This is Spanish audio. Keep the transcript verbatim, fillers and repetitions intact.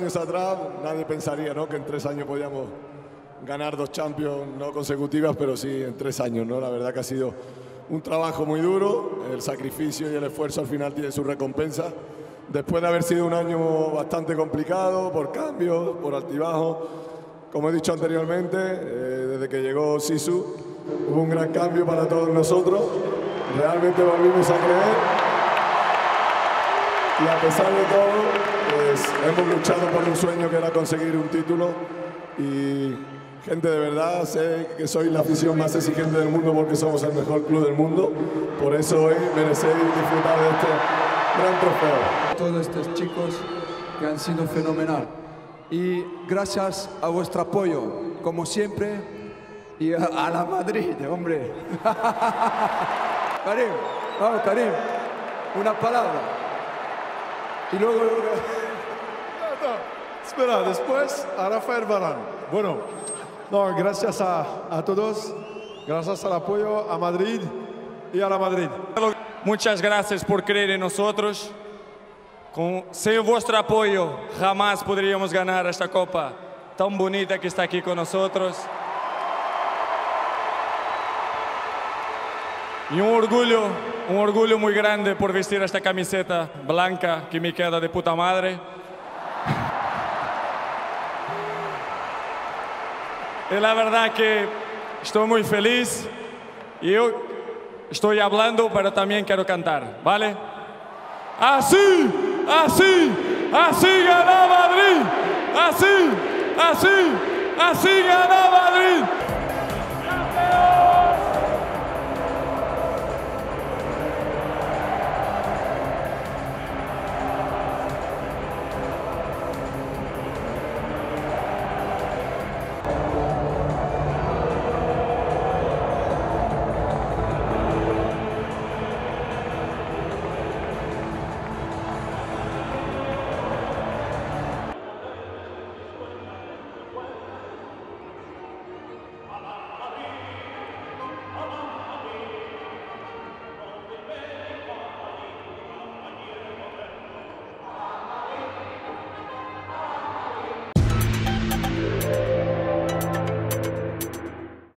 años atrás nadie pensaría, ¿no?, que en tres años podíamos ganar dos Champions no consecutivas, pero sí en tres años, ¿no? La verdad que ha sido un trabajo muy duro, el sacrificio y el esfuerzo al final tiene su recompensa. Después de haber sido un año bastante complicado, por cambios, por altibajos, como he dicho anteriormente, eh, desde que llegó Sisu, hubo un gran cambio para todos nosotros. Realmente volvimos a creer y a pesar de todo, pues hemos luchado por un sueño que era conseguir un título y gente, de verdad, sé que sois la afición más exigente del mundo porque somos el mejor club del mundo, por eso hoy merecéis disfrutar de este gran trofeo. Todos estos chicos que han sido fenomenal y gracias a vuestro apoyo, como siempre, y a, a la Madrid, hombre. Karim, vamos, Karim, una palabra. Y luego... No, no, espera, después a Rafael Varane. Bueno, no, gracias a, a todos, gracias al apoyo a Madrid y a la Madrid. Muchas gracias por creer en nosotros. Con, sin vuestro apoyo jamás podríamos ganar esta copa tan bonita que está aquí con nosotros. Y un orgullo, un orgullo muy grande por vestir esta camiseta blanca que me queda de puta madre. Y la verdad que estoy muy feliz y yo estoy hablando, pero también quiero cantar, ¿vale? Así, así, así gana Madrid, así, así, así gana Madrid.